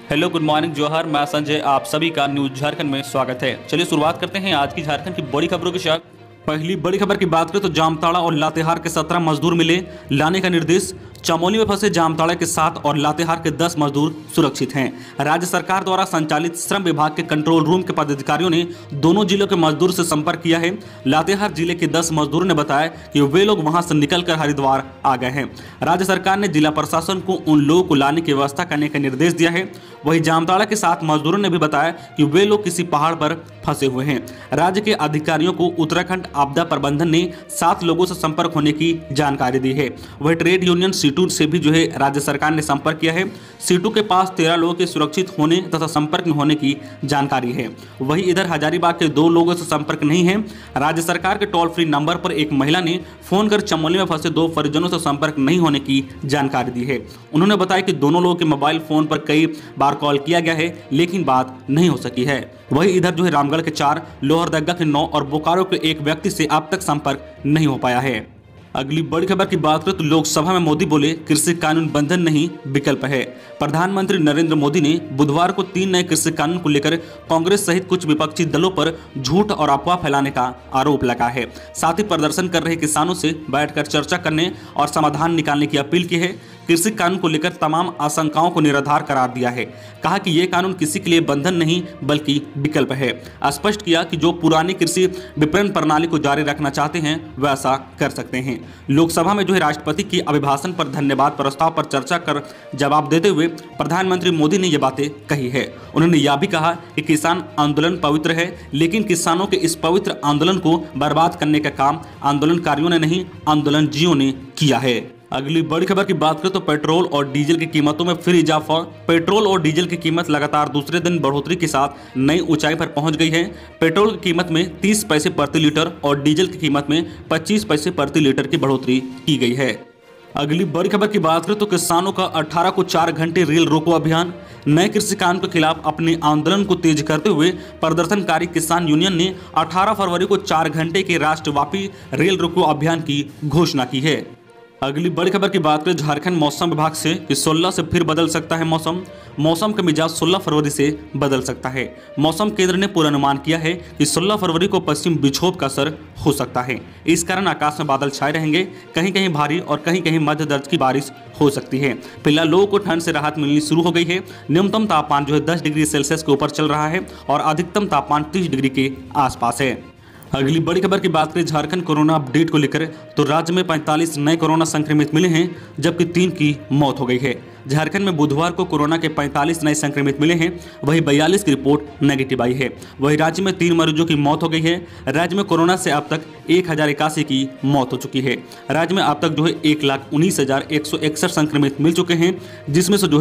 Hello, good morning, जोहर। मैं संजय, आप सभी का न्यूज झारखंड में स्वागत है। चलिए शुरुआत करते हैं आज की झारखंड की बड़ी खबरों के साथ। पहली बड़ी खबर की बात करें तो जामताड़ा और लातेहार के 17 मजदूर मिले, लाने का निर्देश। चमोली में फंसे जामताड़ा के 7 और लातेहार के 10 मजदूर सुरक्षित हैं। राज्य सरकार द्वारा संचालित श्रम विभाग के कंट्रोल रूम के पदाधिकारियों ने दोनों जिलों के मजदूर से संपर्क किया है। लातेहार जिले के 10 मजदूरों ने बताया कि वे लोग वहां से निकलकर हरिद्वार आ गए हैं। राज्य सरकार ने जिला प्रशासन को उन लोगों को लाने की व्यवस्था करने का निर्देश दिया है। वहीं जामताड़ा के 7 मजदूरों ने भी बताया कि वे लोग किसी पहाड़ पर फंसे हुए हैं। राज्य के अधिकारियों को उत्तराखंड आपदा प्रबंधन ने 7 लोगों से संपर्क होने की जानकारी दी है। वह ट्रेड यूनियन सीटू से भी राज्य सरकार ने संपर्क किया है। सीटू के पास 13 लोगों के सुरक्षित होने तथा संपर्क में होने की जानकारी है। वहीं इधर हजारीबाग के 2 लोगों से संपर्क नहीं है। राज्य सरकार के टोल फ्री नंबर पर एक महिला ने फोन कर चमोली में फंसे 2 परिजनों से संपर्क नहीं होने की जानकारी दी है। उन्होंने बताया कि दोनों लोगों के मोबाइल फोन पर कई बार कॉल किया गया है, लेकिन बात नहीं हो सकी है। वहीं इधर रामगढ़ के 4, लोहरदगा के 9 और बोकारो के 1 व्यक्ति से अब तक संपर्क नहीं हो पाया है। अगली बड़ी खबर की बात करें तो लोकसभा में मोदी बोले कृषि कानून बंधन नहीं विकल्प है। प्रधानमंत्री नरेंद्र मोदी ने बुधवार को 3 नए कृषि कानून को लेकर कांग्रेस सहित कुछ विपक्षी दलों पर झूठ और अफवाह फैलाने का आरोप लगाया है। साथ ही प्रदर्शन कर रहे किसानों से बैठकर चर्चा करने और समाधान निकालने की अपील की है। कृषि कानून को लेकर तमाम आशंकाओं को निराधार करार दिया है। कहा कि यह कानून किसी के लिए बंधन नहीं बल्कि विकल्प है। स्पष्ट किया कि जो पुरानी कृषि विपणन प्रणाली को जारी रखना चाहते हैं वह ऐसा कर सकते हैं। लोकसभा में राष्ट्रपति के अभिभाषण पर धन्यवाद प्रस्ताव पर चर्चा कर जवाब देते हुए प्रधानमंत्री मोदी ने ये बातें कही है। उन्होंने यह भी कहा कि किसान आंदोलन पवित्र है, लेकिन किसानों के इस पवित्र आंदोलन को बर्बाद करने का काम आंदोलनकारियों ने नहीं, आंदोलनजियों ने किया है। अगली बड़ी खबर की बात करें तो पेट्रोल और डीजल की कीमतों में फिर इजाफा। पेट्रोल और डीजल की कीमत लगातार दूसरे दिन बढ़ोतरी के साथ नई ऊंचाई पर पहुंच गई है। पेट्रोल की कीमत में 30 पैसे प्रति लीटर और डीजल की कीमत में 25 पैसे प्रति लीटर की बढ़ोतरी की गई है। अगली बड़ी खबर की बात करें तो किसानों का 18 को 4 घंटे रेल रोको अभियान। नए कृषि कानून के खिलाफ अपने आंदोलन को तेज करते हुए प्रदर्शनकारी किसान यूनियन ने 18 फरवरी को 4 घंटे के राष्ट्रव्यापी रेल रोको अभियान की घोषणा की है। अगली बड़ी खबर की बात करें झारखंड मौसम विभाग से कि 16 से फिर बदल सकता है मौसम। मौसम का मिजाज 16 फरवरी से बदल सकता है। मौसम केंद्र ने पूर्वानुमान किया है कि 16 फरवरी को पश्चिम विक्षोभ का असर हो सकता है। इस कारण आकाश में बादल छाए रहेंगे। कहीं कहीं भारी और कहीं कहीं मध्य दर्ज की बारिश हो सकती है। फिलहाल लोगों को ठंड से राहत मिलनी शुरू हो गई है। न्यूनतम तापमान 10 डिग्री सेल्सियस के ऊपर चल रहा है और अधिकतम तापमान 30 डिग्री के आसपास है। अगली बड़ी खबर की बात करें झारखंड कोरोना अपडेट को लेकर तो राज्य में 45 नए कोरोना संक्रमित मिले हैं, जबकि 3 की मौत हो गई है। झारखंड में बुधवार को कोरोना के 45 नए संक्रमित मिले हैं, वहीं 42 की रिपोर्ट नेगेटिव आई है। वहीं राज्य में 3 मरीजों की मौत हो गई है। राज्य में कोरोना से अब तक 1081 की मौत हो चुकी है। राज्य में अब तक 1,19,161 संक्रमित मिल चुके हैं, जिसमें से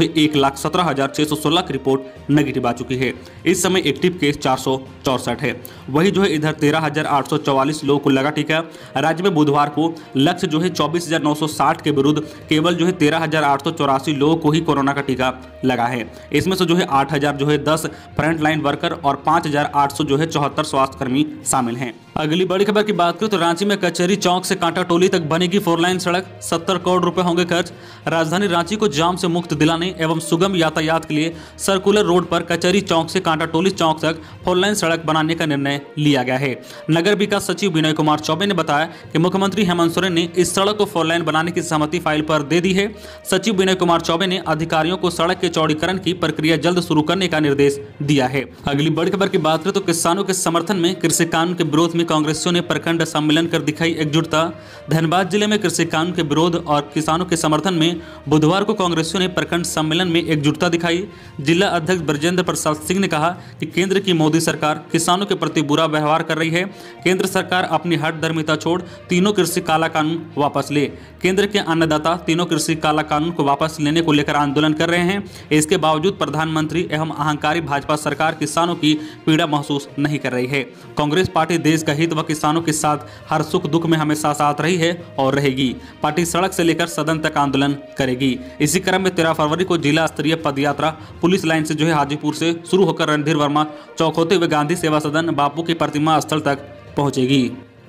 1,17,616 की रिपोर्ट नेगेटिव आ चुकी है। इस समय एक्टिव केस 464 है। वही इधर 13,844 लोगों को लगा टीका। राज्य में बुधवार को लक्ष्य 24,960 के विरुद्ध केवल 13,884 लोगों को ही कोरोना का टीका लगा है। इसमें से 8,010 फ्रंटलाइन वर्कर और 5,874 स्वास्थ्यकर्मी शामिल हैं। अगली बड़ी खबर की बात करें तो रांची में कचहरी चौक से कांटा टोली तक बनेगी 4 लाइन सड़क। 70 करोड़ रुपए होंगे खर्च। राजधानी रांची को जाम से मुक्त दिलाने एवं सुगम यातायात के लिए सर्कुलर रोड पर कचहरी चौक से कांटा टोली चौक तक 4 लाइन सड़क बनाने का निर्णय लिया गया है। नगर विकास सचिव विनय कुमार चौबे ने बताया कि मुख्यमंत्री हेमंत सोरेन ने इस सड़क को 4 लाइन बनाने की सहमति फाइल पर दे दी है। सचिव विनय कुमार चौबे ने अधिकारियों को सड़क के चौड़ीकरण की प्रक्रिया जल्द शुरू करने का निर्देश दिया है। अगली बड़ी खबर की बात करें तो किसानों के समर्थन में कृषि कानून के विरोध में कांग्रेसियों ने प्रखंड सम्मेलन कर दिखाई एकजुटता। धनबाद जिले में कृषि कानून के विरोध और किसानों के समर्थन में बुधवार को कांग्रेसियों ने प्रखंड सम्मेलन में एकजुटता दिखाई। जिला अध्यक्ष ब्रजेंद्र प्रसाद सिंह ने कहा कि केंद्र की मोदी सरकार किसानों के प्रति बुरा व्यवहार कर रही है। केंद्र सरकार अपनी हठधर्मिता छोड़ तीनों कृषि काला कानून वापस ले। केंद्र के अन्नदाता तीनों कृषि काला कानून को वापस लेने को लेकर आंदोलन कर रहे हैं। इसके बावजूद प्रधानमंत्री एवं अहंकारी भाजपा सरकार किसानों की पीड़ा महसूस नहीं कर रही है। कांग्रेस पार्टी देश का हित व किसानों के साथ हर सुख दुख में हमेशा साथ रही है और रहेगी। पार्टी सड़क से लेकर सदन तक आंदोलन करेगी। इसी क्रम में 13 फरवरी को जिला स्तरीय पदयात्रा पुलिस लाइन से हाजीपुर से शुरू होकर रणधीर वर्मा चौक होते हुए गांधी सेवा सदन बापू की प्रतिमा स्थल तक पहुंचेगी।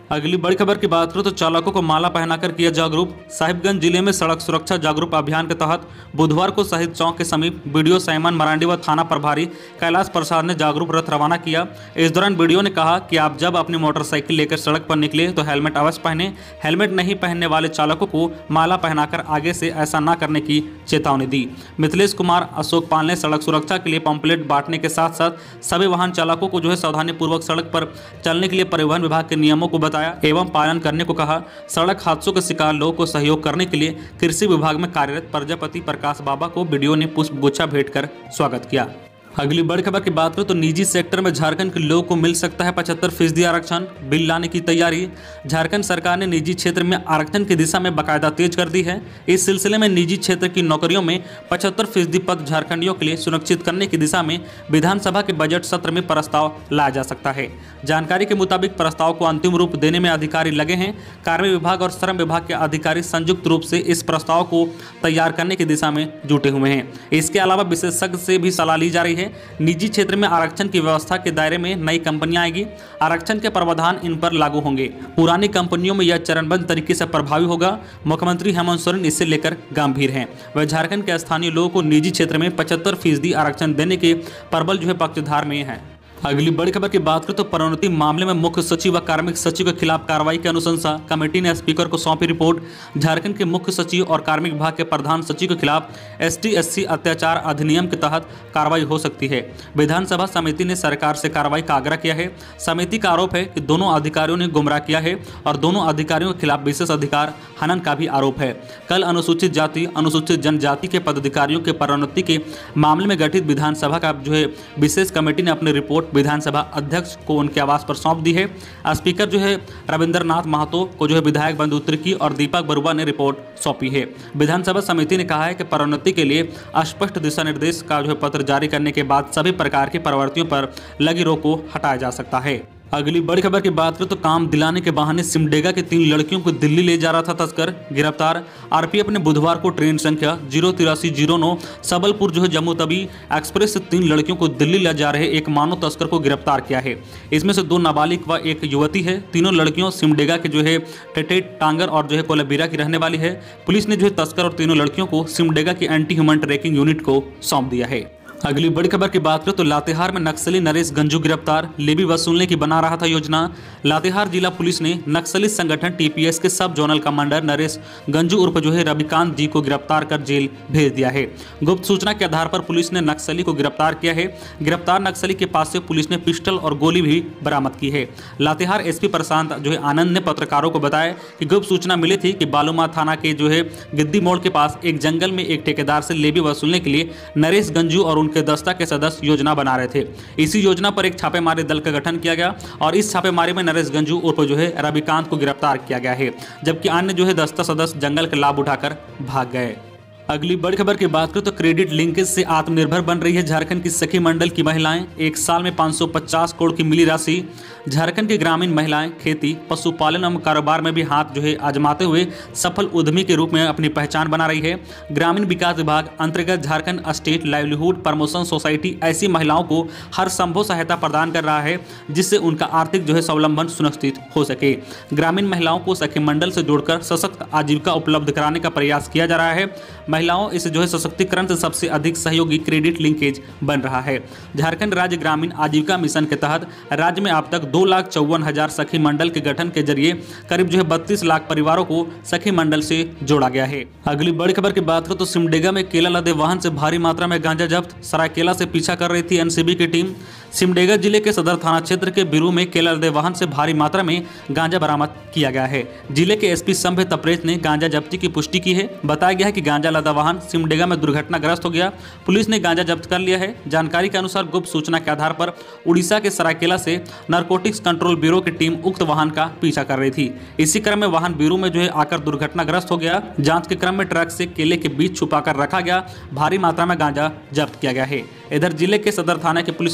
अगली बड़ी खबर की बात करें तो चालकों को माला पहनाकर किया जागरूक। साहिबगंज जिले में सड़क सुरक्षा जागरूक अभियान के तहत बुधवार को शहीद चौक के समीप बीडीओ साइमन मरांडी व थाना प्रभारी कैलाश प्रसाद ने जागरूक रथ रवाना किया। इस दौरान बीडीओ ने कहा कि आप जब अपनी मोटरसाइकिल लेकर सड़क पर निकले तो हेलमेट अवश्य पहने। हेलमेट नहीं पहनने वाले चालकों को माला पहनाकर आगे से ऐसा न करने की चेतावनी दी। मिथिलेश कुमार अशोक पाल ने सड़क सुरक्षा के लिए पंपलेट बांटने के साथ साथ सभी वाहन चालकों को सावधानी पूर्वक सड़क पर चलने के लिए परिवहन विभाग के नियमों को बताया एवं पालन करने को कहा। सड़क हादसों के शिकार लोगों को सहयोग करने के लिए कृषि विभाग में कार्यरत प्रजापति प्रकाश बाबा को बीडीओ ने पुष्प गुच्छा भेंट कर स्वागत किया। अगली बड़ी खबर की बात करें तो निजी सेक्टर में झारखंड के लोगों को मिल सकता है 75% आरक्षण, बिल लाने की तैयारी। झारखंड सरकार ने निजी क्षेत्र में आरक्षण की दिशा में बाकायदा तेज कर दी है। इस सिलसिले में निजी क्षेत्र की नौकरियों में 75% पद झारखंडियों के लिए सुनिश्चित करने की दिशा में विधानसभा के बजट सत्र में प्रस्ताव लाया जा सकता है। जानकारी के मुताबिक प्रस्ताव को अंतिम रूप देने में अधिकारी लगे हैं। कार्मिक विभाग और श्रम विभाग के अधिकारी संयुक्त रूप से इस प्रस्ताव को तैयार करने की दिशा में जुटे हुए हैं। इसके अलावा विशेषज्ञ से भी सलाह ली जा रही है। निजी क्षेत्र में आरक्षण की व्यवस्था के दायरे में नई कंपनियां आएगी। आरक्षण के प्रावधान इन पर लागू होंगे। पुरानी कंपनियों में यह चरणबद्ध तरीके से प्रभावी होगा। मुख्यमंत्री हेमंत सोरेन इससे लेकर गंभीर हैं। वह झारखंड के स्थानीय लोगों को निजी क्षेत्र में 75% आरक्षण देने के प्रबल पक्षधार में हैं। अगली बड़ी खबर की बात करें तो प्रोन्नति मामले में मुख्य सचिव व कार्मिक सचिव के खिलाफ कार्रवाई की अनुशंसा। कमेटी ने स्पीकर को सौंपी रिपोर्ट। झारखंड के मुख्य सचिव और कार्मिक विभाग के प्रधान सचिव के खिलाफ ST/SC अत्याचार अधिनियम के तहत कार्रवाई हो सकती है। विधानसभा समिति ने सरकार से कार्रवाई का आग्रह किया है। समिति का आरोप है कि दोनों अधिकारियों ने गुमराह किया है और दोनों अधिकारियों के खिलाफ विशेष अधिकार हनन का भी आरोप है। कल अनुसूचित जाति अनुसूचित जनजाति के पदाधिकारियों के प्रोन्नति के मामले में गठित विधानसभा का विशेष कमेटी ने अपनी रिपोर्ट विधानसभा अध्यक्ष को उनके आवास पर सौंप दी है। स्पीकर रविंद्रनाथ महतो को विधायक बंधु तिर्की और दीपक बरुआ ने रिपोर्ट सौंपी है। विधानसभा समिति ने कहा है कि प्रोन्नति के लिए स्पष्ट दिशा निर्देश का पत्र जारी करने के बाद सभी प्रकार के प्रवृत्तियों पर लगी रोक को हटाया जा सकता है। अगली बड़ी खबर की बात करें तो काम दिलाने के बहाने सिमडेगा के 3 लड़कियों को दिल्ली ले जा रहा था तस्कर, गिरफ्तार। आरपीएफ ने बुधवार को ट्रेन संख्या 08309 सबलपुर जम्मू तवी एक्सप्रेस से 3 लड़कियों को दिल्ली ले जा रहे एक मानव तस्कर को गिरफ्तार किया है। इसमें से 2 नाबालिग व एक युवती है। तीनों लड़कियों सिमडेगा के टेटे टांगर और कोलबीरा की रहने वाली है। पुलिस ने तस्कर और तीनों लड़कियों को सिमडेगा की एंटी ह्यूमन ट्रैकिंग यूनिट को सौंप दिया है। अगली बड़ी खबर की बात करें तो लातेहार में नक्सली नरेश गंजू गिरफ्तार, लेवी वसूलने की बना रहा था योजना। लातेहार जिला पुलिस ने नक्सली संगठन TPS के सब जोनल कमांडर नरेश गंजू उर्फ रविकांत जी को गिरफ्तार कर जेल भेज दिया है। गुप्त सूचना के आधार पर पुलिस ने नक्सली को गिरफ्तार किया है। गिरफ्तार नक्सली के पास से पुलिस ने पिस्टल और गोली भी बरामद की है। लातेहार SP प्रशांत आनंद ने पत्रकारों को बताया कि गुप्त सूचना मिली थी कि बालूमा थाना के गिद्दी मोड़ के पास एक जंगल में एक ठेकेदार से लेवी वसूलने के लिए नरेश गंजू और के दस्ता के सदस्य योजना बना रहे थे। इसी योजना पर एक छापेमारी दल का गठन किया गया और इस छापेमारी में नरेश गंजू उर्फ रविकांत को गिरफ्तार किया गया है, जबकि अन्य दस्ता सदस्य जंगल का लाभ उठाकर भाग गए। अगली बड़ी खबर की बात करें तो क्रेडिट लिंकेज से आत्मनिर्भर बन रही है झारखंड की सखी मंडल की महिलाएं। एक साल में 550 करोड़ की मिली राशि। झारखंड की ग्रामीण महिलाएं खेती, पशुपालन एवं कारोबार में भी हाथ आजमाते हुए सफल उद्यमी के रूप में अपनी पहचान बना रही है। ग्रामीण विकास विभाग अंतर्गत Jharkhand state livelihood promotion society ऐसी महिलाओं को हर संभव सहायता प्रदान कर रहा है जिससे उनका आर्थिक स्वावलंबन सुनिश्चित हो सके। ग्रामीण महिलाओं को सखी मंडल से जोड़कर सशक्त आजीविका उपलब्ध कराने का प्रयास किया जा रहा है। महिलाओं इस सशक्तिकरण से सबसे अधिक सहयोगी क्रेडिट लिंकेज बन रहा है। झारखंड राज्य ग्रामीण आजीविका मिशन के तहत राज्य में अब तक 2,54,000 सखी मंडल के गठन के जरिए करीब 32 लाख परिवारों को सखी मंडल से जोड़ा गया है। अगली बड़ी खबर की बात करें तो सिमडेगा में केला लदे वाहन से भारी मात्रा में गांजा जब्त। सरायकेला से पीछा कर रही थी NCB की टीम। सिमडेगा जिले के सदर थाना क्षेत्र के बिरू में केला लदे वाहन से भारी मात्रा में गांजा बरामद किया गया है। जिले के SP संभे तपरेज ने गांजा जब्ती की पुष्टि की है। बताया गया है कि गांजा लदा वाहन सिमडेगा में दुर्घटनाग्रस्त हो गया। पुलिस ने गांजा जब्त कर लिया है। जानकारी के अनुसार गुप्त सूचना के आधार पर उड़ीसा के सरायकेला से नारकोटिक्स कंट्रोल ब्यूरो की टीम उक्त वाहन का पीछा कर रही थी। इसी क्रम में वाहन बिरू में आकर दुर्घटनाग्रस्त हो गया। जांच के क्रम में ट्रक से केले के बीच छुपाकर रखा गया भारी मात्रा में गांजा जब्त किया गया है। इधर जिले के सदर थाना की पुलिस मौके पर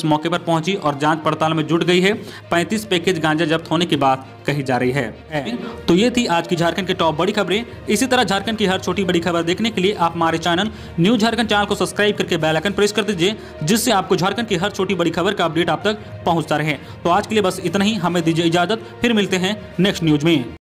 पहुंची और जांच पड़ताल में जुट गई है। 35 पैकेज गांजा जब्त होने की बात कही जा रही है। तो ये थी आज की झारखंड की टॉप बड़ी खबरें। इसी तरह झारखंड की हर छोटी बड़ी खबर देखने के लिए आप हमारे चैनल न्यूज झारखंड चैनल को सब्सक्राइब करके बेल आइकन प्रेस कर दीजिए, जिससे आपको झारखंड की हर छोटी बड़ी खबर का अपडेट आप तक पहुंचता रहे। तो आज के लिए बस इतना ही, हमें दीजिए इजाजत, फिर मिलते हैं नेक्स्ट न्यूज में।